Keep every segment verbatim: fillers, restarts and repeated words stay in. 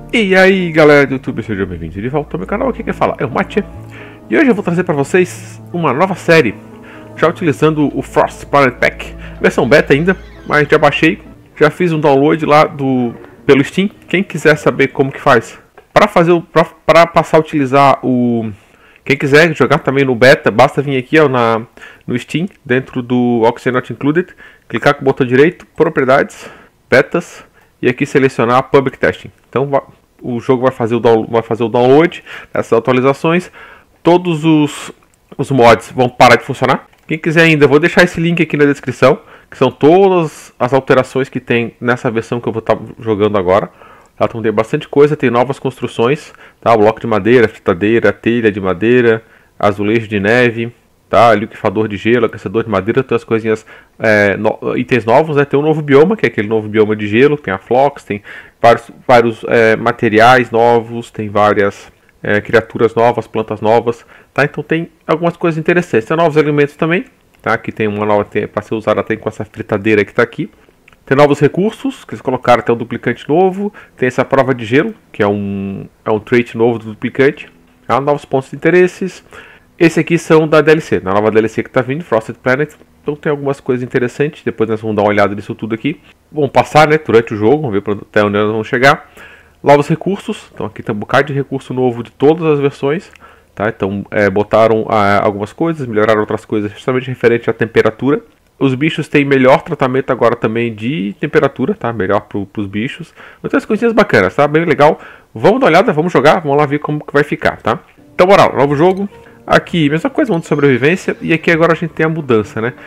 E aí galera do YouTube, sejam bem-vindos de volta ao meu canal. Aqui quem fala é o Mattia. E hoje eu vou trazer para vocês uma nova série, já utilizando o Frost Planet Pack, versão beta ainda, mas já baixei, já fiz um download lá do pelo Steam. Quem quiser saber como que faz para fazer o para passar a utilizar o quem quiser jogar também no beta, basta vir aqui ó, na no Steam, dentro do Oxygen Not Included, clicar com o botão direito, propriedades, betas, e aqui selecionar Public Testing. Então o jogo vai fazer o, down, vai fazer o download dessas atualizações. Todos os, os mods vão parar de funcionar. Quem quiser ainda, eu vou deixar esse link aqui na descrição, que são todas as alterações que tem nessa versão que eu vou estar jogando agora. Tá? Então tem bastante coisa, tem novas construções, tá? Bloco de madeira, fritadeira, telha de madeira, azulejo de neve, tá? Liquefador de gelo, aquecedor de madeira, tem as coisinhas, é, no, itens novos, né? Tem um novo bioma, que é aquele novo bioma de gelo, tem a Flox, tem vários, vários é, materiais novos, tem várias é, criaturas novas, plantas novas, tá? Então tem algumas coisas interessantes, tem novos alimentos também, tá? Aqui tem uma nova, para ser usada tem com essa fritadeira que está aqui. Tem novos recursos, que eles colocaram até um duplicante novo, tem essa prova de gelo, que é um, é um trait novo do duplicante, tá? Novos pontos de interesses. Esse aqui são da D L C, na nova D L C que está vindo, Frosted Planet. Então tem algumas coisas interessantes, depois nós vamos dar uma olhada nisso tudo aqui. Vamos passar, né, durante o jogo, vamos ver até onde nós vamos chegar. Novos recursos, então aqui tem um bocado de recurso novo de todas as versões. Tá? Então é, botaram ah, algumas coisas, melhoraram outras coisas, justamente referente à temperatura. Os bichos têm melhor tratamento agora também de temperatura, tá? Melhor para os bichos. Outras coisinhas bacanas, tá? Bem legal. Vamos dar uma olhada, vamos jogar, vamos lá ver como que vai ficar, tá? Então bora lá, novo jogo. Aqui, mesma coisa, mundo de sobrevivência. E aqui agora a gente tem a mudança, né?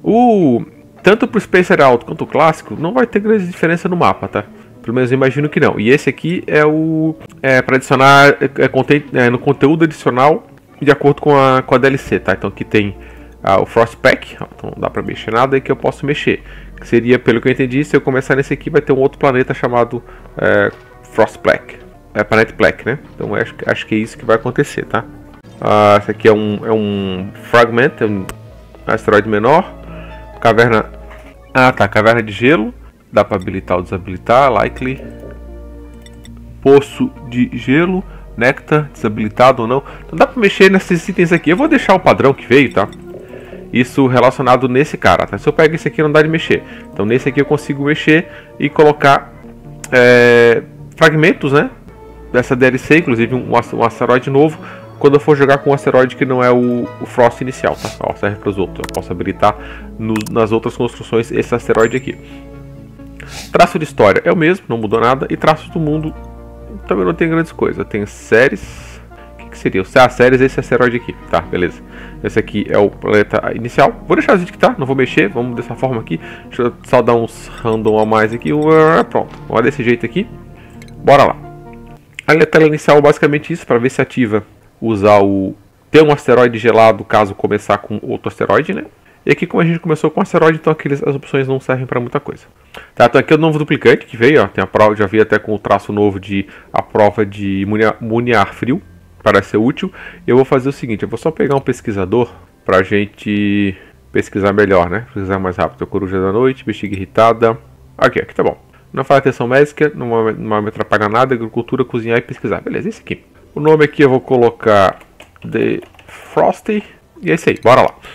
O, tanto para o Spacer Out quanto o clássico, não vai ter grande diferença no mapa, tá? Pelo menos eu imagino que não. E esse aqui é o é, para adicionar é, conte, é, no conteúdo adicional de acordo com a, com a D L C, tá? Então aqui tem ah, o Frost Pack, então não dá para mexer nada, e que eu posso mexer. Que seria, pelo que eu entendi, se eu começar nesse aqui, vai ter um outro planeta chamado é, Frost Black. É Planet Black, né? Então acho, acho que é isso que vai acontecer, tá? Ah, esse aqui é um, é um Fragment, é um asteroide menor. Caverna. Ah tá, caverna de gelo. Dá para habilitar ou desabilitar. Likely. Poço de gelo. Nectar, desabilitado ou não. Então dá para mexer nesses itens aqui. Eu vou deixar o padrão que veio, tá? Isso relacionado nesse cara, tá? Se eu pego esse aqui não dá de mexer. Então nesse aqui eu consigo mexer e colocar é, fragmentos, né? Dessa D L C, inclusive um, um asteroide novo. Quando eu for jogar com um asteroide que não é o, o Frost inicial, tá? Ó, serve para os outros. Eu posso habilitar no, nas outras construções esse asteroide aqui. Traço de história é o mesmo, não mudou nada. E traços do mundo também não tem grandes coisas. Tem séries. O que, que seria? Ah, séries, esse asteroide aqui. Tá, beleza. Esse aqui é o planeta inicial. Vou deixar o vídeo que tá, não vou mexer. Vamos dessa forma aqui. Deixa eu só dar uns random a mais aqui. Pronto. Vamos desse jeito aqui. Bora lá. A tela inicial é basicamente isso, para ver se ativa. Usar o... ter um asteroide gelado caso começar com outro asteroide, né? E aqui como a gente começou com asteroide, então aqueles, as opções não servem para muita coisa. Tá, então aqui é o novo duplicante que veio, ó. Tem a prova, já vi até com o traço novo de a prova de imune ar frio, parece ser útil. Eu vou fazer o seguinte, eu vou só pegar um pesquisador pra gente pesquisar melhor, né? Pesquisar mais rápido. Coruja da noite, bexiga irritada. Aqui, aqui tá bom. Não faz atenção médica, não vai me atrapalhar nada, agricultura, cozinhar e pesquisar. Beleza, esse aqui. O nome aqui eu vou colocar The Frosty. E é isso aí, bora lá.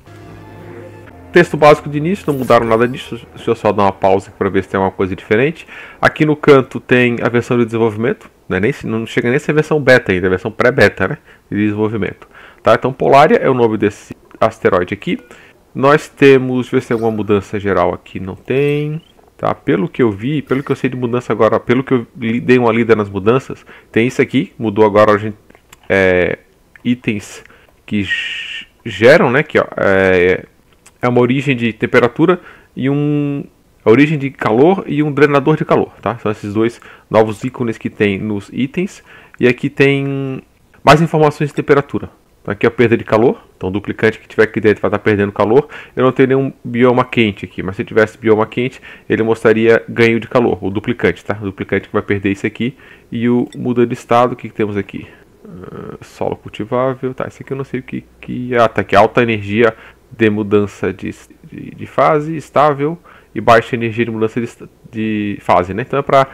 Texto básico de início, não mudaram nada disso. Deixa eu só dar uma pausa para ver se tem alguma coisa diferente. Aqui no canto tem a versão de desenvolvimento. Não, é nem, não chega nem a ser a versão beta ainda, é a versão pré-beta, né? De desenvolvimento. Tá? Então Polaria é o nome desse asteroide aqui. Nós temos, deixa eu ver se tem alguma mudança geral aqui. Não tem. Tá, pelo que eu vi, pelo que eu sei de mudança agora, pelo que eu dei uma lida nas mudanças, tem isso aqui, mudou agora a gente, é, itens que geram, né, que ó, é, é uma origem de temperatura e um a origem de calor e um drenador de calor, tá? São esses dois novos ícones que tem nos itens. E aqui tem mais informações de temperatura. Aqui é a perda de calor, então o duplicante que tiver aqui dentro vai estar perdendo calor. Eu não tenho nenhum bioma quente aqui, mas se tivesse bioma quente, ele mostraria ganho de calor, o duplicante, tá? O duplicante que vai perder isso aqui. E o muda de estado, o que, que temos aqui? Uh, solo cultivável, tá? Esse aqui eu não sei o que... que... Ah, tá aqui, alta energia de mudança de, de, de fase, estável, e baixa energia de mudança de, de fase, né? Então é para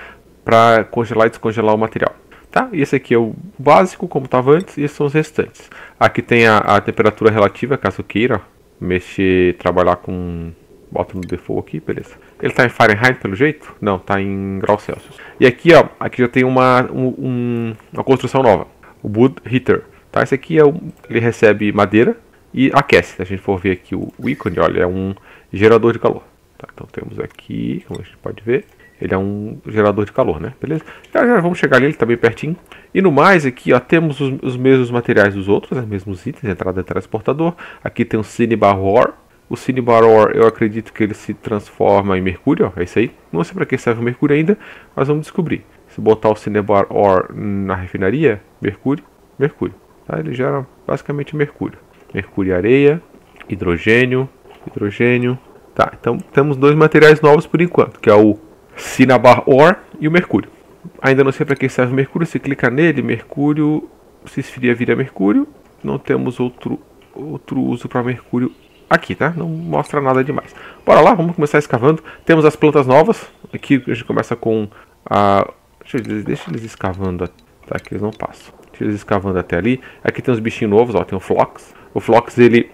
para congelar e descongelar o material. Tá? E esse aqui é o básico, como estava antes, e esses são os restantes. Aqui tem a, a temperatura relativa, caso queira mexer, trabalhar com... Bota no default aqui, beleza. Ele está em Fahrenheit pelo jeito? Não, está em graus Celsius. E aqui, ó, aqui já tem uma, um, um, uma construção nova. O Wood Heater. Tá? Esse aqui é um, ele recebe madeira e aquece. Se a gente for ver aqui o, o ícone, olha, é um gerador de calor. Tá? Então temos aqui, como a gente pode ver, ele é um gerador de calor, né? Beleza? Já, já vamos chegar ali, ele está bem pertinho. E no mais aqui, ó, temos os, os mesmos materiais dos outros, os mesmos itens, entrada e transportador. Aqui tem um Cinnabar Ore. O Cinnabar Ore, eu acredito que ele se transforma em mercúrio, ó, é isso aí. Não sei para que serve o mercúrio ainda, mas vamos descobrir. Se botar o Cinnabar Ore na refinaria, mercúrio, mercúrio. Tá? Ele gera basicamente mercúrio. Mercúrio e areia, hidrogênio, hidrogênio. Tá, então temos dois materiais novos por enquanto, que é o Cinnabar Ore e o mercúrio. Ainda não sei para que serve o mercúrio, se clica nele, mercúrio se esfria, vira mercúrio. Não temos outro, outro uso para mercúrio aqui, tá? Não mostra nada demais. Bora lá, vamos começar escavando. Temos as plantas novas. Aqui a gente começa com a... Deixa eles, deixa eles escavando, tá? Que eles não passam. Deixa eles escavando até ali. Aqui tem os bichinhos novos, ó. Tem o Phlox. O Phlox, ele...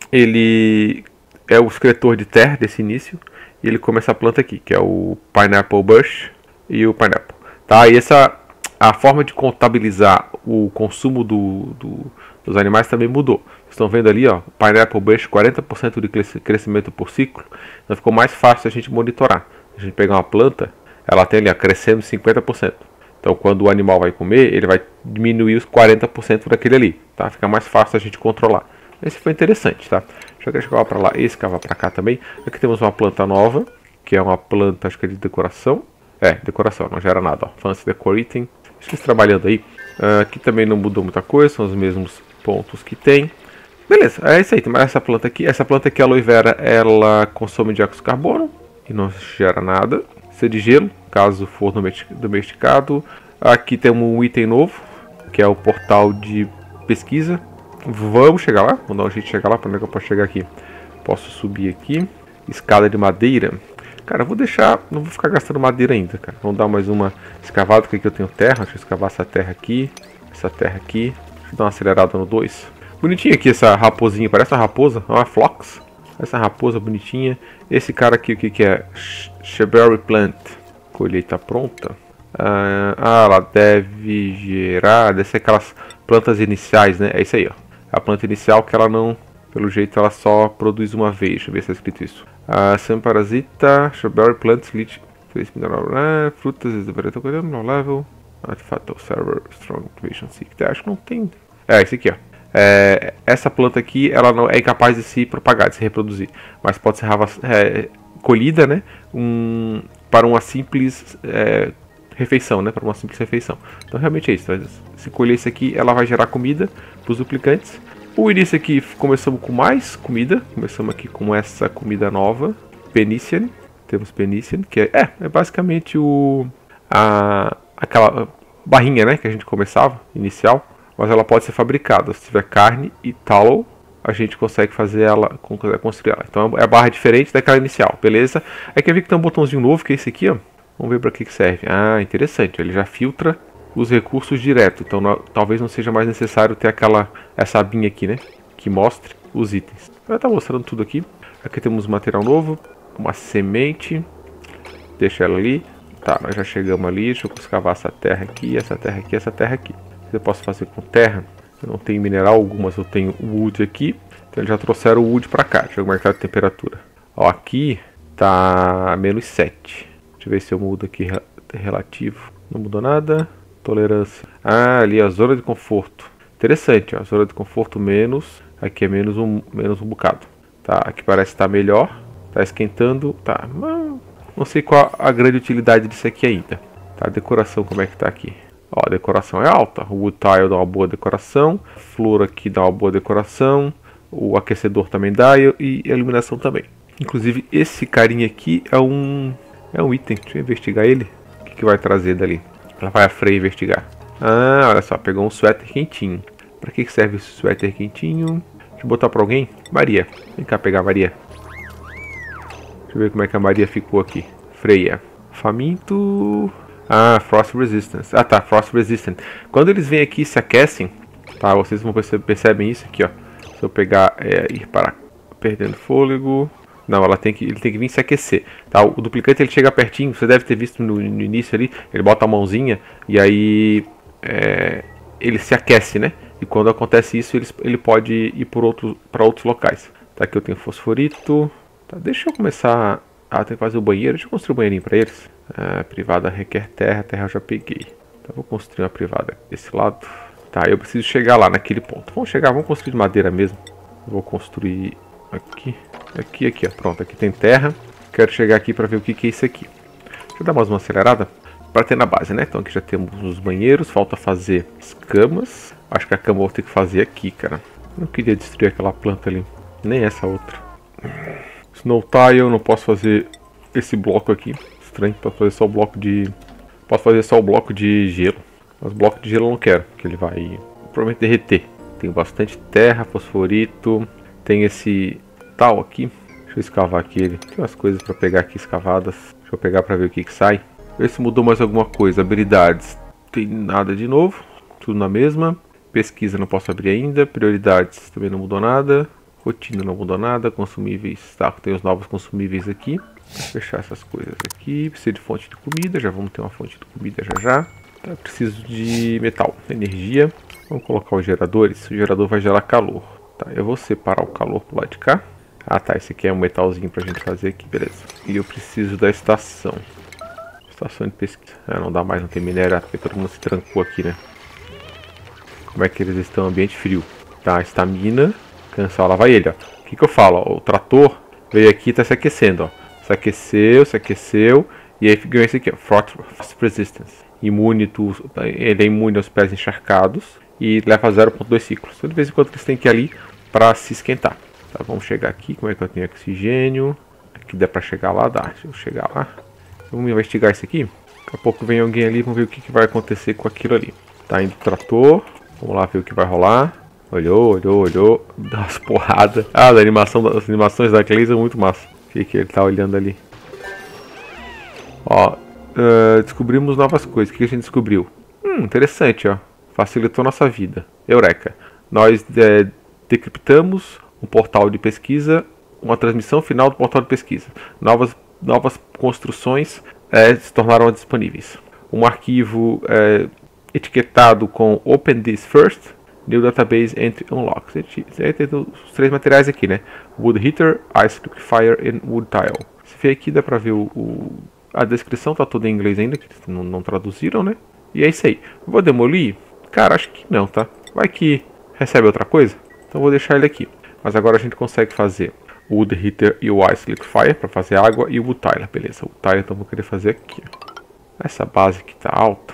Ele é o excretor de terra desse início. E ele come essa planta aqui, que é o Pineapple Bush e o Pineapple. Tá? E essa... A forma de contabilizar o consumo do, do, dos animais também mudou. Vocês estão vendo ali, ó, Pineapple Bush, quarenta por cento de crescimento por ciclo. Então ficou mais fácil a gente monitorar. A gente pegar uma planta, ela tem ali, ó, crescendo cinquenta por cento. Então quando o animal vai comer, ele vai diminuir os quarenta por cento daquele ali. Tá? Fica mais fácil a gente controlar. Esse foi interessante, tá? Deixa eu escavar para lá e escavar para cá também. Aqui temos uma planta nova, que é uma planta, acho que é de decoração. É, decoração, não gera nada, ó. Fancy Decorating. Acho que trabalhando aí. Uh, aqui também não mudou muita coisa, são os mesmos pontos que tem. Beleza, é isso aí. Tem mais essa planta aqui. Essa planta aqui, a aloe vera, ela consome dióxido de carbono e não gera nada. Isso é de gelo, caso for domesticado. Aqui temos um item novo, que é o portal de pesquisa. Vamos chegar lá. Vamos dar um jeito de chegar lá. Para onde é que eu posso chegar aqui? Posso subir aqui. Escada de madeira. Cara, eu vou deixar, não vou ficar gastando madeira ainda, cara. Vamos dar mais uma escavada, porque aqui eu tenho terra. Deixa eu escavar essa terra aqui, essa terra aqui. Deixa eu dar uma acelerada no dois. Bonitinha aqui essa raposinha, parece uma raposa, uma Phlox. Essa raposa bonitinha. Esse cara aqui, o que que é? Sheberry Plant. Colheita pronta. Ah, ah, ela deve gerar, deve ser aquelas plantas iniciais, né? É isso aí, ó. A planta inicial que ela não, pelo jeito, ela só produz uma vez. Deixa eu ver se é escrito isso. Uh, Sem parasita, strawberry plants, leech, frutas, no level, artifact of server, strong motivation seek. Acho que não tem. É, esse aqui, ó. É, essa planta aqui, ela não é incapaz de se propagar, de se reproduzir, mas pode ser é, colhida, né, um, para uma simples é, refeição, né, para uma simples refeição. Então realmente é isso. Se colher isso aqui, ela vai gerar comida para os duplicantes. O início aqui, começamos com mais comida. Começamos aqui com essa comida nova, Penician. Temos Penician, que é, é, é basicamente o, a, aquela barrinha, né, que a gente começava, inicial. Mas ela pode ser fabricada. Se tiver carne e tallow, a gente consegue fazer ela, construir ela. Então é a barra diferente daquela inicial, beleza? Aí quer ver que tem um botãozinho novo, que é esse aqui, ó. Vamos ver para que que serve. Ah, interessante, ele já filtra os recursos direto, então não, talvez não seja mais necessário ter aquela essa abinha aqui, né, que mostre os itens. Ela tá mostrando tudo aqui. Aqui temos material novo, uma semente, deixa ela ali. Tá, nós já chegamos ali. Deixa eu escavar essa terra aqui, essa terra aqui, essa terra aqui. Eu posso fazer com terra. Eu não tenho mineral, algumas eu tenho wood aqui, então eles já trouxeram o wood pra cá. Deixa eu marcar a temperatura. Ó, aqui tá menos sete. Deixa eu ver se eu mudo aqui relativo. Não mudou nada. Tolerância. Ah, ali a zona de conforto. Interessante, ó. A zona de conforto menos. Aqui é menos um, menos um bocado. Tá, aqui parece estar melhor. Tá esquentando. Tá, não, não sei qual a grande utilidade disso aqui ainda. Tá, a decoração como é que tá aqui. Ó, a decoração é alta. O wood tile dá uma boa decoração. A flor aqui dá uma boa decoração. O aquecedor também dá. E, e a iluminação também. Inclusive esse carinha aqui é um, é um item. Deixa eu investigar ele. O que, que vai trazer dali? Ela vai a Frey investigar. Ah, olha só, pegou um suéter quentinho. Pra que serve esse suéter quentinho? Deixa eu botar pra alguém. Maria, vem cá pegar a Maria. Deixa eu ver como é que a Maria ficou aqui. Freia. Faminto. Ah, Frost Resistance. Ah tá, Frost Resistant. Quando eles vêm aqui e se aquecem, tá? Vocês vão perceber, percebem isso aqui, ó. Se eu pegar, é, ir para... Perdendo fôlego... Não, ela tem que, ele tem que vir se aquecer, tá? O duplicante ele chega pertinho, você deve ter visto no, no início ali, ele bota a mãozinha e aí é, ele se aquece, né? E quando acontece isso, ele, ele pode ir por outro, para outros locais. Tá, aqui eu tenho fosforito. Tá, deixa eu começar a ter que fazer o banheiro, deixa eu construir um banheirinho para eles. Ah, privada requer terra, terra eu já peguei. Então vou construir uma privada desse lado. Tá, eu preciso chegar lá naquele ponto. Vamos chegar, vamos construir de madeira mesmo. Vou construir aqui. Aqui, aqui, ó. Pronto, aqui tem terra. Quero chegar aqui para ver o que, que é isso aqui. Deixa eu dar mais uma acelerada para ter na base, né? Então aqui já temos os banheiros. Falta fazer as camas. Acho que a cama eu vou ter que fazer aqui, cara. Não queria destruir aquela planta ali. Nem essa outra. Snow tile, não posso fazer esse bloco aqui. Estranho, posso fazer só o bloco de... Posso fazer só o bloco de gelo. Mas o bloco de gelo eu não quero, porque ele vai provavelmente derreter. Tenho bastante terra, fosforito. Tem esse... tal aqui, deixa eu escavar aqui ele, tem umas coisas para pegar aqui escavadas, deixa eu pegar para ver o que que sai, ver se mudou mais alguma coisa. Habilidades, tem nada de novo, tudo na mesma, pesquisa não posso abrir ainda, prioridades também não mudou nada, rotina não mudou nada, consumíveis, tá, tem os novos consumíveis aqui, vou fechar essas coisas aqui, preciso de fonte de comida, já vamos ter uma fonte de comida já já, tá, preciso de metal, energia, vamos colocar os geradores, o gerador vai gerar calor, tá, eu vou separar o calor pro lado de cá. Ah tá, esse aqui é um metalzinho pra gente fazer aqui, beleza. E eu preciso da estação. Estação de pesquisa. Ah, não dá mais, não tem minério, porque todo mundo se trancou aqui, né? Como é que eles estão? Ambiente frio. Tá, estamina. Cancela, lá vai ele, ó. O que que eu falo? Ó, o trator veio aqui e tá se aquecendo, ó. Se aqueceu, se aqueceu. E aí ganhou esse aqui, ó. Frost Resistance. Imune, tu, ele é imune aos pés encharcados. E leva zero ponto dois ciclos. Então de vez em quando eles têm que ir ali pra se esquentar. Tá, vamos chegar aqui, como é que eu tenho oxigênio? Aqui dá pra chegar lá, dá. Deixa eu chegar lá. Vamos investigar isso aqui. Daqui a pouco vem alguém ali, vamos ver o que, que vai acontecer com aquilo ali. Tá indo o trator, vamos lá ver o que vai rolar. Olhou, olhou, olhou, dá umas porradas. Ah, da animação, as animações da Clay são muito massa. O que, que ele tá olhando ali? Ó, uh, descobrimos novas coisas. O que a gente descobriu? Hum, interessante, ó. Facilitou nossa vida. Eureka. Nós é, decriptamos um portal de pesquisa, uma transmissão final do portal de pesquisa. Novas, novas construções é, se tornaram disponíveis. Um arquivo é, etiquetado com Open This First, New Database Entry Unlocked. Tem os três materiais aqui, né? Wood Heater, Ice Liquefier e Wood Tile. Se vê aqui, dá pra ver o, o, a descrição, tá toda em inglês ainda, que eles não, não traduziram, né? E é isso aí. Vou demolir? Cara, acho que não, tá? Vai que recebe outra coisa? Então vou deixar ele aqui. Mas agora a gente consegue fazer o Wood Heater e o Ice Liquefier para fazer água e o Wood Tile, beleza. O Tile então vou querer fazer aqui, ó. Essa base aqui tá alta.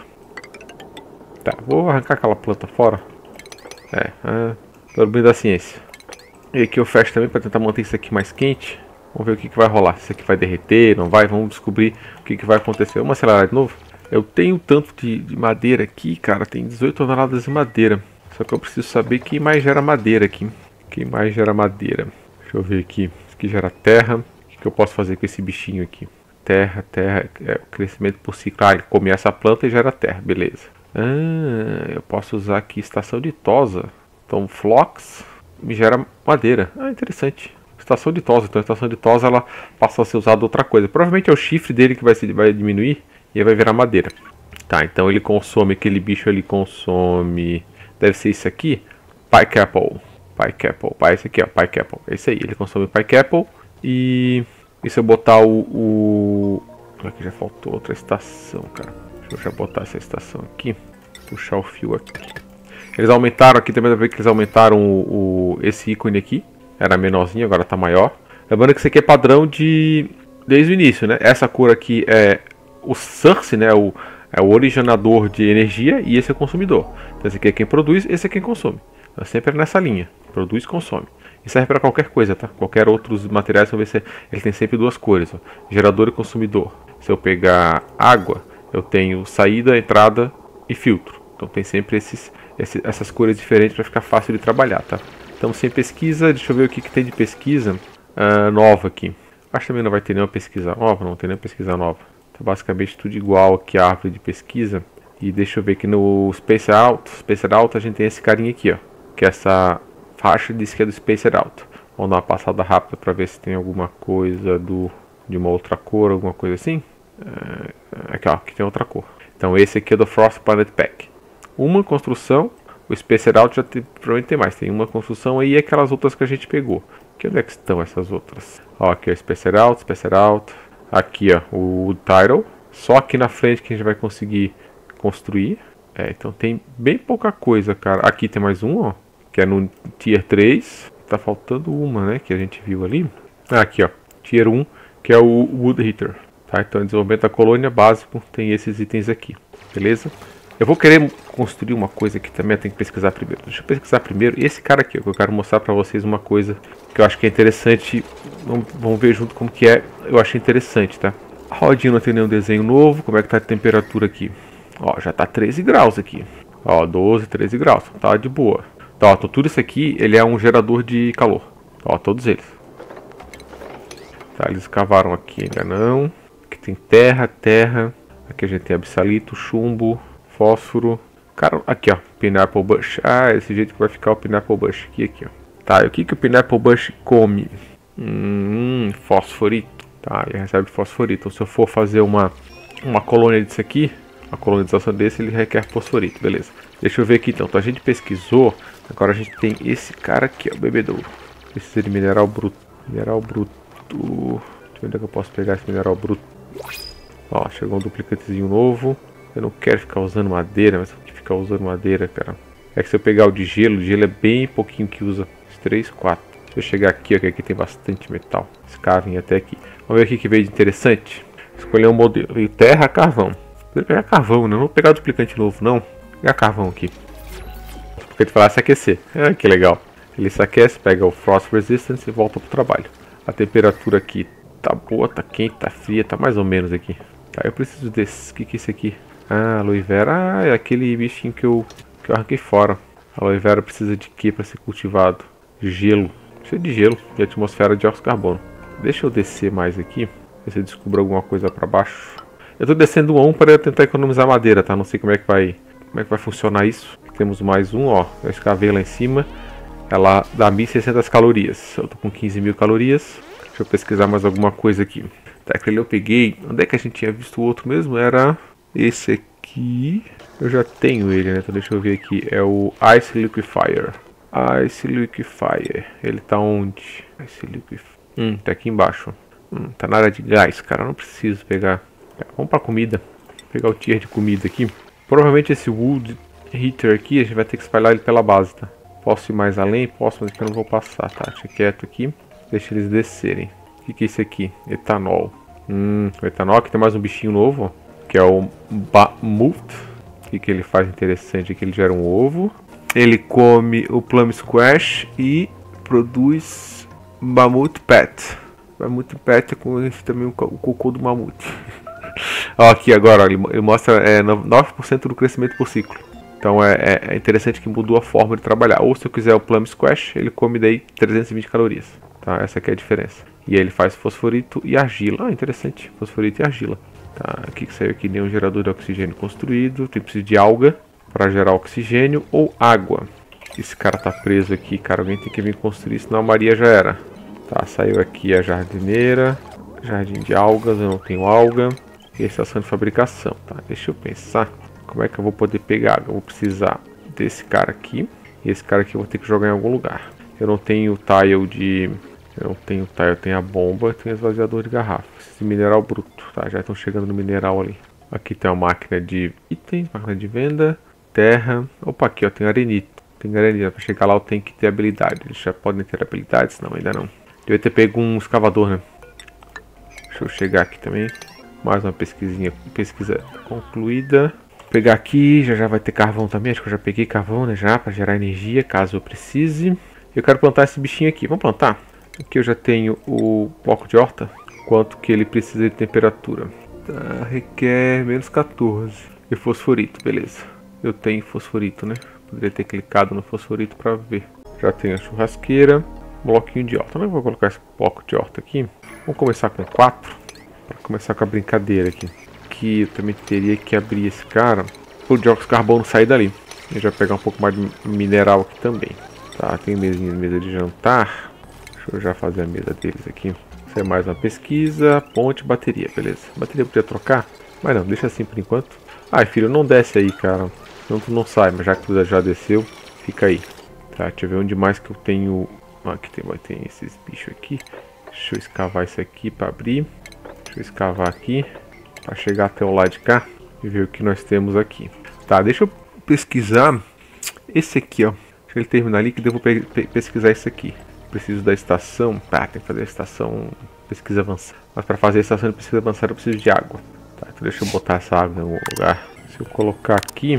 Tá, vou arrancar aquela planta fora. É, é pelo bem da ciência. E aqui eu fecho também para tentar manter isso aqui mais quente. Vamos ver o que, que vai rolar. Se isso aqui vai derreter, não vai. Vamos descobrir o que, que vai acontecer. Vamos acelerar de novo. Eu tenho tanto de, de madeira aqui, cara. Tem dezoito toneladas de madeira. Só que eu preciso saber quem mais gera madeira aqui. Quem mais gera madeira? Deixa eu ver aqui. Isso aqui gera terra. O que, que eu posso fazer com esse bichinho aqui? Terra, terra, é, crescimento por ciclo. Ah, ele come essa planta e gera terra, beleza. Ah, eu posso usar aqui estação de tosa. Então, Phlox me gera madeira. Ah, interessante. Estação de tosa. Então, a estação de tosa ela passa a ser usada outra coisa. Provavelmente é o chifre dele que vai, se, vai diminuir e aí vai virar madeira. Tá, então ele consome, aquele bicho ele consome. Deve ser isso aqui. Pike Apple. Pike Apple. Pai, esse aqui, ó. Pike Apple. É isso aí. Ele consome Pike Apple. E. E se eu botar o. o... Aqui já faltou outra estação, cara. Deixa eu já botar essa estação aqui. Puxar o fio aqui. Eles aumentaram aqui também, dá pra ver que eles aumentaram o, o, esse ícone aqui. Era menorzinho, agora tá maior. Lembrando que isso aqui é padrão de. Desde o início, né? Essa cor aqui é o source, né? O, é o originador de energia e esse é o consumidor. Então esse aqui é quem produz, esse é quem consome. Então, sempre nessa linha. Produz e consome. E serve para qualquer coisa, tá? Qualquer outros materiais, vamos ver se ele tem sempre duas cores, ó. Gerador e consumidor. Se eu pegar água, eu tenho saída, entrada e filtro. Então tem sempre esses, esses, essas cores diferentes para ficar fácil de trabalhar, tá? Estamos sem pesquisa. Deixa eu ver o que, que tem de pesquisa uh, nova aqui. Acho que também não vai ter nenhuma pesquisa nova. Não tem nenhuma pesquisa nova. Tá basicamente tudo igual aqui a árvore de pesquisa. E deixa eu ver aqui no Spacer Out. Spacer Out a gente tem esse carinha aqui, ó. Que é essa faixa diz que é do Spacer Out. Vamos dar uma passada rápida para ver se tem alguma coisa do, de uma outra cor, alguma coisa assim. É, aqui, ó, aqui tem outra cor. Então esse aqui é do Frost Planet Pack. Uma construção. O Spacer Out já tem, provavelmente tem mais. Tem uma construção aí e aquelas outras que a gente pegou. Que onde é que estão essas outras? Ó, aqui é o Spacer Out, Spacer Out. Aqui, ó, o Wood Tile. Só aqui na frente que a gente vai conseguir construir. É, então tem bem pouca coisa, cara. Aqui tem mais um, ó. Que é no Tier três. Tá faltando uma, né? Que a gente viu ali. Ah, aqui, ó. Tier um, que é o Wood Heater. Tá? Então, desenvolvimento da colônia básico tem esses itens aqui. Beleza? Eu vou querer construir uma coisa que também eu tenho que pesquisar primeiro. Deixa eu pesquisar primeiro esse cara aqui, ó, que eu quero mostrar pra vocês uma coisa que eu acho que é interessante. Vamos, vamos ver junto como que é. Eu achei interessante, tá? A rodinha não tem nenhum desenho novo. Como é que tá a temperatura aqui? Ó, já tá treze graus aqui. Ó, doze, treze graus. Tá de boa. Tá, ó, então tudo isso aqui, ele é um gerador de calor. Ó, todos eles. Tá, eles cavaram aqui, ainda não. Aqui tem terra, terra. Aqui a gente tem absalito, chumbo, fósforo. Cara, aqui ó, Pineapple Bush. Ah, esse jeito que vai ficar o Pineapple Bush. Aqui, aqui ó. Tá, e o que que o Pineapple Bush come? Hum, fosforito. Tá, ele recebe fosforito. Então se eu for fazer uma, uma colônia disso aqui, a colonização desse, ele requer fosforito, beleza. Deixa eu ver aqui então, então a gente pesquisou. Agora a gente tem esse cara aqui, ó, o bebedouro. Precisa de mineral bruto. Mineral bruto. Deixa eu ver onde é que eu posso pegar esse mineral bruto. Ó, chegou um duplicatezinho novo. Eu não quero ficar usando madeira, mas eu tenho que ficar usando madeira, cara. É que se eu pegar o de gelo, o de gelo é bem pouquinho que usa. três, quatro. Se eu chegar aqui, ó, que aqui tem bastante metal. Escavem até aqui. Vamos ver o que veio de interessante. Escolher um modelo. Veio terra, carvão. Vou pegar carvão, né? Não vou pegar duplicante novo, não. Vou pegar carvão aqui. Porque ele fala se aquecer. Ah, que legal. Ele se aquece, pega o Frost Resistance e volta pro trabalho. A temperatura aqui tá boa, tá quente, tá fria, tá mais ou menos aqui. Tá, eu preciso desse. O que que é isso aqui? Ah, aloe vera. Ah, é aquele bichinho que eu, que eu arranquei fora. A aloe vera precisa de quê para ser cultivado? Gelo. Precisa de gelo e atmosfera de óxido de carbono. Deixa eu descer mais aqui. Ver se eu descubro alguma coisa para baixo. Eu tô descendo um a um para tentar economizar madeira, tá? Não sei como é que vai, como é que vai funcionar isso. Temos mais um, ó. Eu escavei lá em cima. Ela dá mil e seiscentas calorias. Eu tô com quinze mil calorias. Deixa eu pesquisar mais alguma coisa aqui. Tá, aquele eu peguei. Onde é que a gente tinha visto o outro mesmo? Era esse aqui. Eu já tenho ele, né? Então deixa eu ver aqui. É o Ice Liquefier. Ice Liquefier. Ele tá onde? Ice Liquefier. Hum, tá aqui embaixo. Hum, tá na área de gás, cara. Eu não preciso pegar. Vamos pra comida. Vou pegar o tier de comida aqui. Provavelmente esse Wood Heater aqui, a gente vai ter que espalhar ele pela base, tá? Posso ir mais além? Posso, mas eu não vou passar, tá? Deixa quieto aqui. Deixa eles descerem. O que que é isso aqui? Etanol. Hum, o etanol. Aqui tem mais um bichinho novo, ó, que é o Bamut. O que que ele faz interessante aqui? Ele gera um ovo. Ele come o Plum Squash e produz Mamute Pet. Mamute Pet é com esse também o cocô do mamute. Ó, aqui agora, ó, ele, ele mostra é, nove por cento do crescimento por ciclo. Então é, é, é interessante que mudou a forma de trabalhar. Ou se eu quiser o Plum Squash, ele come daí trezentas e vinte calorias. Tá? Essa aqui é a diferença. E aí ele faz fosforito e argila. Ah, interessante. Fosforito e argila. Tá, o que que saiu aqui? Nenhum gerador de oxigênio construído. Tem preciso de alga para gerar oxigênio ou água. Esse cara tá preso aqui, cara. Alguém tem que vir construir, senão a Maria já era. Tá, saiu aqui a jardineira. Jardim de algas, eu não tenho alga. E a estação de fabricação, tá? Deixa eu pensar. Como é que eu vou poder pegar água? Eu vou precisar desse cara aqui. E esse cara aqui eu vou ter que jogar em algum lugar. Eu não tenho tile de... Eu não tenho tile, eu tenho a bomba. Eu tenho esvaziador de garrafa. Preciso de mineral bruto, tá? Já estão chegando no mineral ali. Aqui tem uma máquina de itens, máquina de venda. Terra. Opa, aqui ó, tem arenito. Tem arenito. Para chegar lá eu tenho que ter habilidade. Eles já podem ter habilidades? Não, ainda não. Devia ter pego um escavador, né? Deixa eu chegar aqui também. Mais uma pesquisinha, pesquisa concluída. Vou pegar aqui, já já vai ter carvão também. Acho que eu já peguei carvão, né? Já, para gerar energia, caso eu precise. Eu quero plantar esse bichinho aqui. Vamos plantar? Aqui eu já tenho o bloco de horta. Quanto que ele precisa de temperatura? Tá, requer menos quatorze. E fosforito, beleza. Eu tenho fosforito, né? Poderia ter clicado no fosforito para ver. Já tenho a churrasqueira. Bloquinho de horta. Eu vou colocar esse bloco de horta aqui. Vamos começar com quatro. Para começar com a brincadeira aqui. que eu também teria que abrir esse cara pro dióxido de carbono sair dali. A gente vai pegar um pouco mais de mineral aqui também. Tá, tem mesinha, mesa de jantar. Deixa eu já fazer a mesa deles aqui. Isso é mais uma pesquisa. Ponte, bateria, beleza. Bateria eu podia trocar? Mas não, deixa assim por enquanto. Ai, filho, não desce aí, cara. Senão tu não sai, mas já que tu já desceu, fica aí. Tá, deixa eu ver onde mais que eu tenho... Ah, aqui tem, tem esses bichos aqui. Deixa eu escavar isso aqui para abrir. Deixa eu escavar aqui para chegar até o lado de cá e ver o que nós temos aqui. Tá, deixa eu pesquisar esse aqui, ó. Deixa ele terminar ali que devo pe pe pesquisar esse aqui. Preciso da estação. Tá, tem que fazer a estação pesquisa avançada. Mas para fazer a estação de pesquisa avançada eu preciso de água. Tá, então deixa eu botar essa água em algum lugar. Se eu colocar aqui,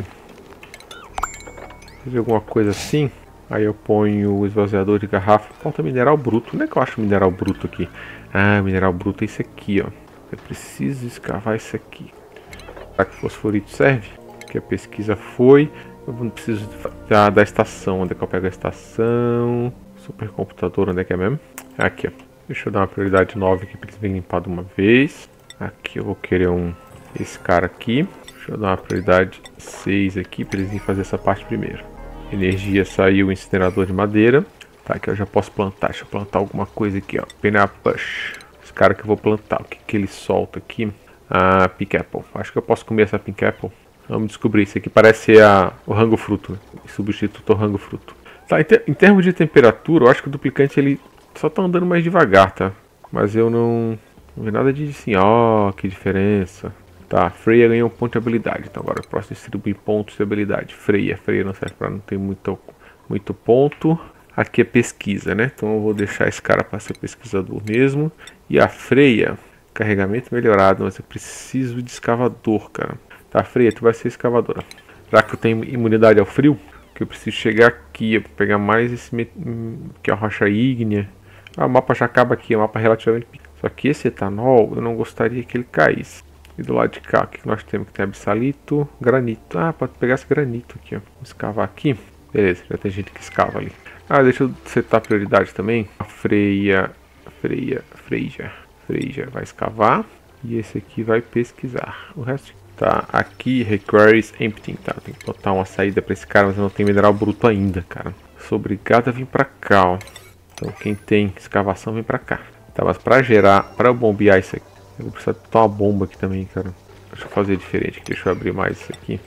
fazer alguma coisa assim. Aí eu ponho o esvaziador de garrafa. Falta mineral bruto. Onde é que eu acho mineral bruto aqui? Ah, mineral bruto é esse aqui, ó. Eu preciso escavar isso aqui. Será que fosforito serve? Que a pesquisa foi. Eu não preciso da, da estação. Onde é que eu pego a estação? Supercomputador, onde é que é mesmo? Aqui, ó. Deixa eu dar uma prioridade nove aqui para eles verem limpar de uma vez. Aqui eu vou querer um... esse cara aqui. Deixa eu dar uma prioridade seis aqui para eles irem fazer essa parte primeiro. Energia, saiu o incinerador de madeira. Tá, aqui eu já posso plantar. Deixa eu plantar alguma coisa aqui, ó. Pineapple Push. Esse cara que eu vou plantar. O que que ele solta aqui? Ah, Pink Apple. Acho que eu posso comer essa Pink Apple. Vamos descobrir. Isso aqui parece a, o rango fruto. Substituto ao rango fruto. Tá, em, ter, em termos de temperatura, eu acho que o duplicante ele só tá andando mais devagar, tá? Mas eu não, não vi nada de assim, ó, oh, que diferença. Tá, Freya ganhou um ponto de habilidade. Então agora eu posso distribuir pontos de habilidade. Freya, Freya não serve pra não ter muito, muito ponto. Aqui é pesquisa, né? Então eu vou deixar esse cara para ser pesquisador mesmo. E a Freya, carregamento melhorado. Mas eu preciso de escavador, cara. Tá, Freya, tu vai ser escavadora. Já que eu tenho imunidade ao frio, que eu preciso chegar aqui para pegar mais esse que é a rocha ígnea. Ah, o mapa já acaba aqui, é um mapa relativamente pequeno. Só que esse etanol, eu não gostaria que ele caísse. E do lado de cá, o que nós temos? Que tem absalito, granito. Ah, pode pegar esse granito aqui, ó. Vamos escavar aqui. Beleza, já tem gente que escava ali. Ah, deixa eu setar a prioridade também. A Freya, Freya, Freya, Freya vai escavar. E esse aqui vai pesquisar. O resto tá aqui, requires emptying, tá? Tem que botar uma saída para esse cara, mas eu não tenho mineral bruto ainda, cara. Sou obrigado a vir para cá, ó. Então quem tem escavação vem para cá. Tá, mas para gerar, para bombear isso aqui, eu vou precisar botar uma bomba aqui também, cara. Deixa eu fazer diferente aqui. Deixa eu abrir mais isso aqui.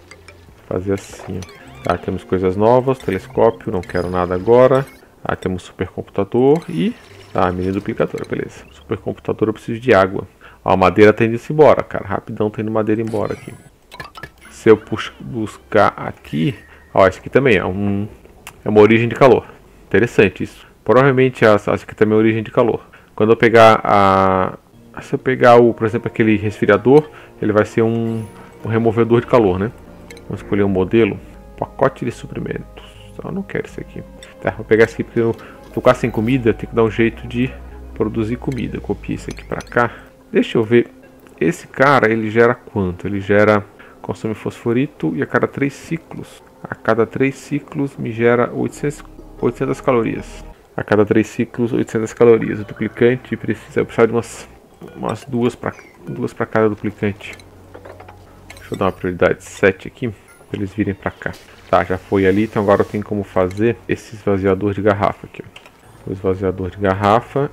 Fazer assim, ó. Tá, temos coisas novas. Telescópio, não quero nada agora. Ah, temos supercomputador e... Ah, mini duplicadora, beleza. Supercomputador eu preciso de água. Ó, a madeira tá indo embora, cara. Rapidão tá indo madeira embora aqui. Se eu buscar aqui... Ó, esse aqui também é, um, é uma origem de calor. Interessante isso. Provavelmente essa aqui também é origem de calor. Quando eu pegar a... Se eu pegar, o, por exemplo, aquele resfriador, ele vai ser um, um removedor de calor, né? Vamos escolher um modelo. Pacote de suprimentos. Eu não quero esse aqui. Tá, vou pegar esse aqui porque eu tô quase sem comida. Tem que dar um jeito de produzir comida. Copiei esse aqui pra cá. Deixa eu ver. Esse cara, ele gera quanto? Ele gera... Consome fosforito e a cada três ciclos. A cada três ciclos me gera oitocentas, oitocentas calorias. A cada três ciclos, oitocentas calorias. O duplicante precisa precisar de umas... umas duas para duas para cada duplicante. Deixa eu dar uma prioridade sete aqui para eles virem para cá. Tá, já foi ali, então agora eu tenho como fazer esse esvaziador de garrafa aqui, ó. O esvaziador de garrafa.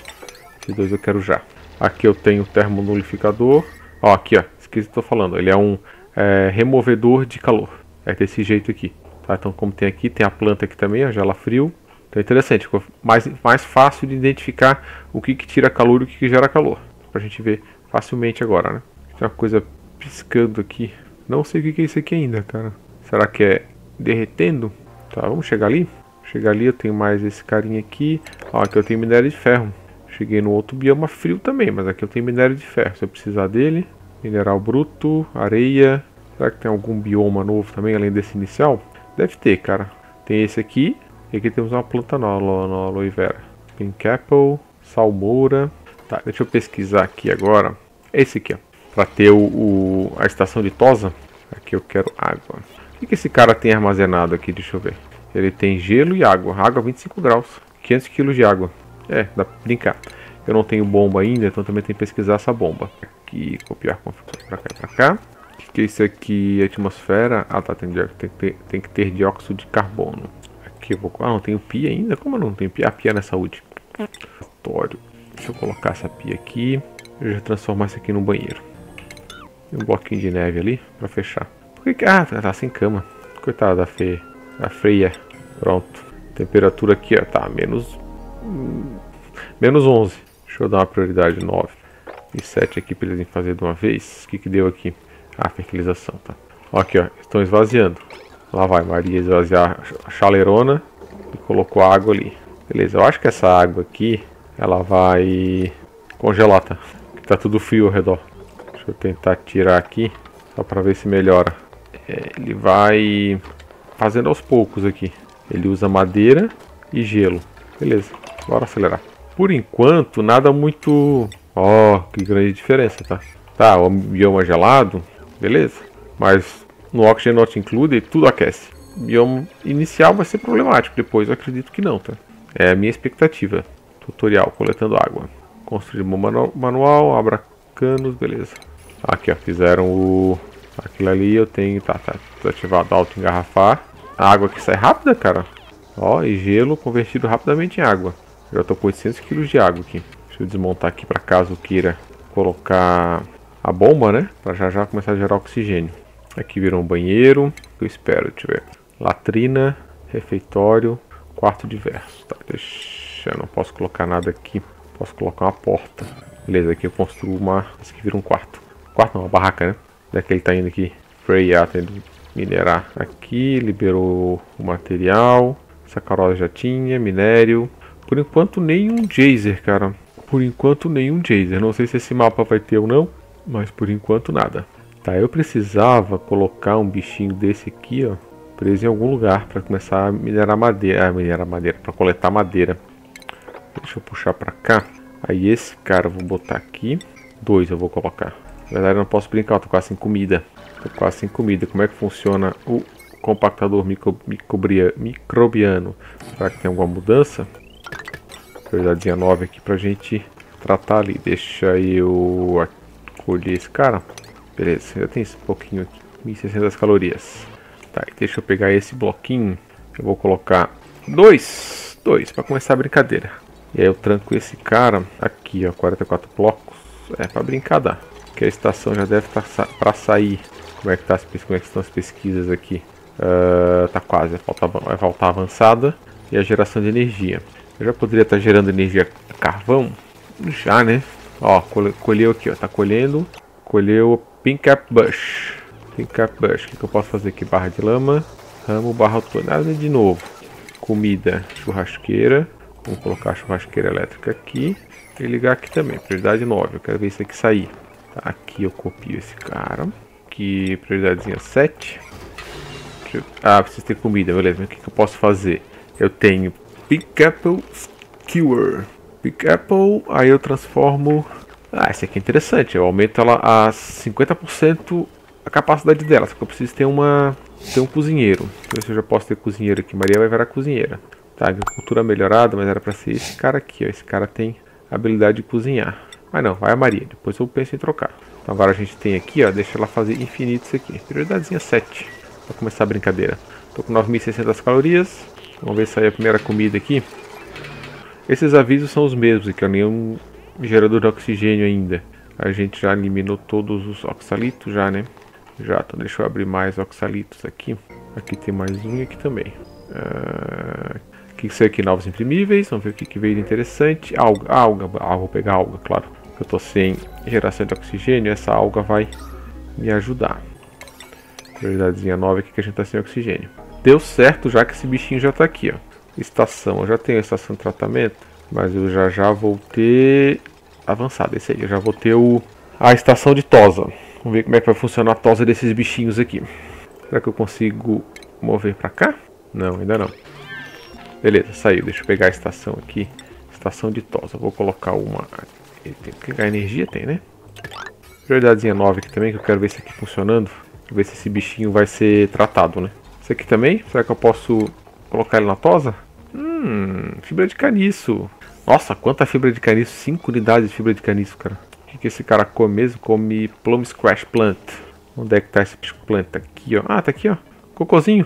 Esses dois eu quero já. Aqui eu tenho o termonulificador. Ó, aqui, ó, isso que eu estou falando. Ele é um é, removedor de calor. É desse jeito aqui. Tá, então como tem aqui, tem a planta aqui também, ó, gela frio. Então é interessante, ficou mais, mais fácil de identificar o que, que tira calor e o que, que gera calor. Pra gente ver facilmente agora, né? Tem uma coisa piscando aqui. Não sei o que, que é isso aqui ainda, cara. Será que é derretendo? Tá, vamos chegar ali? Chegar ali, eu tenho mais esse carinha aqui. Ó, aqui eu tenho minério de ferro. Cheguei no outro bioma frio também, mas aqui eu tenho minério de ferro. Se eu precisar dele, mineral bruto, areia. Será que tem algum bioma novo também, além desse inicial? Deve ter, cara. Tem esse aqui. E aqui temos uma planta nova, no aloe vera. Pink apple, salmoura. Tá, deixa eu pesquisar aqui agora. Esse aqui, ó. Pra ter o, o, a estação de tosa. Aqui eu quero água. O que, que esse cara tem armazenado aqui? Deixa eu ver. Ele tem gelo e água. Água vinte e cinco graus. quinhentos quilos de água. É, dá pra brincar. Eu não tenho bomba ainda, então também tenho que pesquisar essa bomba. aqui, copiar pra cá e pra cá. O que, que é isso aqui? Atmosfera. Ah tá, tem, tem, que ter, tem que ter dióxido de carbono. Aqui eu vou... Ah, não tenho pia ainda? Como eu não tenho pia? Ah, pia na saúde. Deixa eu colocar essa pia aqui. Eu já transformar isso aqui no banheiro. E um bloquinho de neve ali pra fechar. Por que que... Ah, tá sem cama. Coitada da Fê. A Freia. Pronto. Temperatura aqui, ó. Tá, menos... Menos onze. Deixa eu dar uma prioridade nove. E sete aqui pra eles fazer de uma vez. O que que deu aqui? Ah, fertilização, tá. Ó, aqui, ó. Estão esvaziando. Lá vai Maria esvaziar a chaleirona. E colocou água ali. Beleza, eu acho que essa água aqui... Ela vai... congelar, tá? Que tá tudo frio ao redor. Deixa eu tentar tirar aqui. Só pra ver se melhora. É, ele vai... fazendo aos poucos aqui. Ele usa madeira e gelo. Beleza, bora acelerar. Por enquanto, nada muito... Ó, oh, que grande diferença, tá? Tá, o bioma gelado, beleza. Mas no Oxygen Not Included, tudo aquece. O bioma inicial vai ser problemático depois, eu acredito que não, tá? É a minha expectativa. Tutorial, coletando água. Construir manu manual, abra canos, beleza. Aqui, ó, fizeram o... Aquilo ali eu tenho... Tá, tá, ativado auto engarrafar. A água que sai rápida, cara. Ó, e gelo convertido rapidamente em água. Já tô com oitocentos quilos de água aqui. Deixa eu desmontar aqui para caso queira colocar a bomba, né? Para já já começar a gerar oxigênio. Aqui virou um banheiro. Eu espero, deixa eu ver. Latrina, refeitório, quarto diverso. Tá, deixa... Eu não posso colocar nada aqui. Posso colocar uma porta. Beleza, aqui eu construo uma... Isso aqui vira um quarto. Quarto não, uma barraca, né? Já que ele tá indo aqui. Freya tendo minerar aqui. Liberou o material. Sacarose já tinha, minério. Por enquanto nenhum geyser, cara. Por enquanto nenhum geyser. Não sei se esse mapa vai ter ou não, mas por enquanto nada. Tá, eu precisava colocar um bichinho desse aqui, ó, preso em algum lugar para começar a minerar madeira. Ah, minerar madeira, para coletar madeira. Deixa eu puxar para cá. Aí esse cara eu vou botar aqui. Dois eu vou colocar. Na verdade eu não posso brincar, eu tô quase sem comida. Tô quase sem comida. Como é que funciona o compactador micro, microbia, microbiano? Será que tem alguma mudança? Prioridadezinha nove aqui pra gente tratar ali. Deixa eu colher esse cara. Beleza, já tem esse pouquinho aqui. mil e seiscentas calorias. Tá, e deixa eu pegar esse bloquinho. Eu vou colocar dois. Dois, pra começar a brincadeira. E aí eu tranco esse cara aqui, ó. quarenta e quatro blocos. É, pra brincar dá. Que a estação já deve estar sa pra sair. Como é que tá as, como é que estão as pesquisas aqui? Uh, tá quase, vai faltar, vai faltar avançada. E a geração de energia. Eu já poderia estar gerando energia carvão? Já, né? Ó, colheu aqui, ó. Tá colhendo. Colheu Pink Cap Bush. Pink Cap Bush. O que, que eu posso fazer aqui? Barra de lama. Ramo, barra autoconada de novo. Comida, churrasqueira. Vamos colocar a churrasqueira elétrica aqui. E ligar aqui também. Prioridade nove. Eu quero ver isso aqui sair. Tá, aqui eu copio esse cara. Aqui, prioridadezinha sete. Eu... Ah, preciso ter comida, beleza. Mas o que, que eu posso fazer? Eu tenho Pink Apple Skewer. Pink Apple, aí eu transformo... Ah, esse aqui é interessante. Eu aumento ela a cinquenta por cento a capacidade dela. Só que eu preciso ter, uma, ter um cozinheiro. Deixa eu ver se eu já posso ter cozinheiro aqui. Maria vai virar cozinheira. Tá, agricultura melhorada, mas era pra ser esse cara aqui, ó. Esse cara tem habilidade de cozinhar. Mas não, vai a Maria. Depois eu penso em trocar. Então agora a gente tem aqui, ó. Deixa ela fazer infinito isso aqui. Prioridadezinha sete. Pra começar a brincadeira. Tô com nove mil e seiscentas calorias. Vamos ver se sai a primeira comida aqui. Esses avisos são os mesmos aqui, ó. Nenhum gerador de oxigênio ainda. A gente já eliminou todos os oxalitos já, né? Já, então deixa eu abrir mais oxalitos aqui. Aqui tem mais um e aqui também. Uh, o que isso aqui? Novos imprimíveis. Vamos ver o que, que veio de interessante. Alga, alga. Ah, vou pegar alga, claro. Eu tô sem geração de oxigênio. Essa alga vai me ajudar. Prioridadezinha nove aqui que a gente tá sem oxigênio. Deu certo já que esse bichinho já tá aqui, ó. Estação, eu já tenho a estação de tratamento, mas eu já já vou ter avançado esse aí, eu já vou ter o a estação de tosa. Vamos ver como é que vai funcionar a tosa desses bichinhos aqui. Será que eu consigo mover pra cá? Não, ainda não. Beleza, saiu. Deixa eu pegar a estação aqui. Estação de tosa. Vou colocar uma... Tem que pegar energia? Tem, né? Prioridadezinha nove aqui também, que eu quero ver isso aqui funcionando. Quero ver se esse bichinho vai ser tratado, né? Esse aqui também? Será que eu posso colocar ele na tosa? Hum, fibra de caniço. Nossa, quanta fibra de caniço. cinco unidades de fibra de caniço, cara. que, que esse cara come mesmo? Come Plum Squash Plant. Onde é que tá esse planta? Aqui, ó. Ah, tá aqui, ó. Cocôzinho.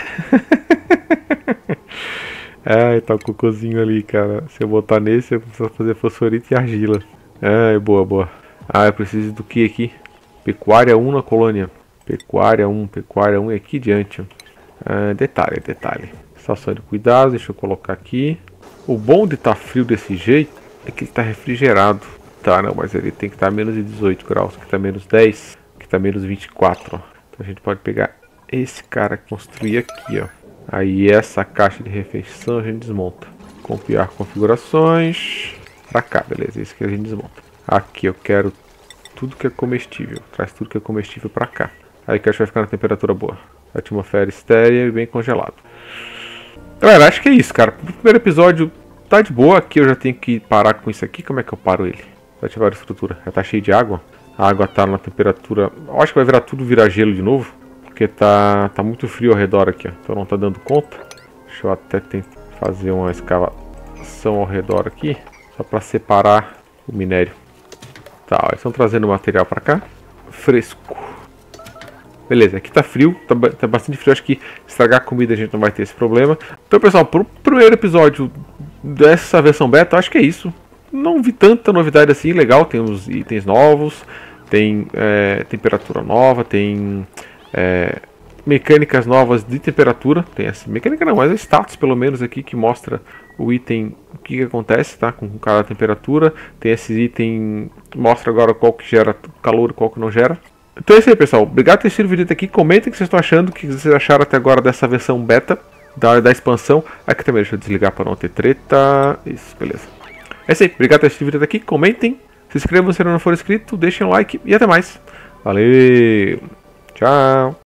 É! Ai, tá o cocôzinho ali, cara. Se eu botar nesse, eu preciso fazer fosforito e argila. Ai, boa, boa. Ah, eu preciso do que aqui? Pecuária um na colônia. Pecuária um, pecuária um e aqui diante. Ah, detalhe, detalhe. Estação de cuidados, deixa eu colocar aqui. O bom de estar frio desse jeito é que ele está refrigerado. Tá, não, mas ele tem que estar a menos de dezoito graus, que está menos dez, que está menos vinte e quatro, ó. Então a gente pode pegar esse cara e construir aqui, ó. Aí essa caixa de refeição a gente desmonta. Copiar configurações. Pra cá, beleza, esse aqui a gente desmonta. Aqui eu quero tudo que é comestível. Traz tudo que é comestível pra cá. Aí que acho que vai ficar na temperatura boa. Atmosfera estéril e bem congelado. Galera, acho que é isso, cara. O primeiro episódio tá de boa. Aqui eu já tenho que parar com isso aqui. Como é que eu paro ele? Ativar a estrutura. Já tá cheio de água. A água tá na temperatura... Eu acho que vai virar tudo virar gelo de novo. Porque tá, tá muito frio ao redor aqui, ó. Então não tá dando conta. Deixa eu até tentar fazer uma escavação ao redor aqui. Só pra separar o minério. Tá, ó, eles estão trazendo o material pra cá. Fresco. Beleza, aqui tá frio, tá, tá bastante frio, acho que estragar a comida a gente não vai ter esse problema. Então pessoal, pro primeiro episódio dessa versão beta, acho que é isso. Não vi tanta novidade assim, legal, tem os itens novos, tem é, temperatura nova, tem é, mecânicas novas de temperatura. Tem essa mecânica não, mas é status pelo menos aqui que mostra o item, o que, que acontece, tá? Com cada temperatura. Tem esse item, mostra agora qual que gera calor e qual que não gera. Então é isso aí, pessoal. Obrigado por ter assistido o vídeo até aqui. Comentem o que vocês estão achando, o que vocês acharam até agora dessa versão beta, da, da expansão. Aqui também deixa eu desligar para não ter treta. Isso, beleza. É isso aí. Obrigado por ter assistido o vídeo até aqui. Comentem, se inscrevam se não for inscrito, deixem um like e até mais. Valeu. Tchau.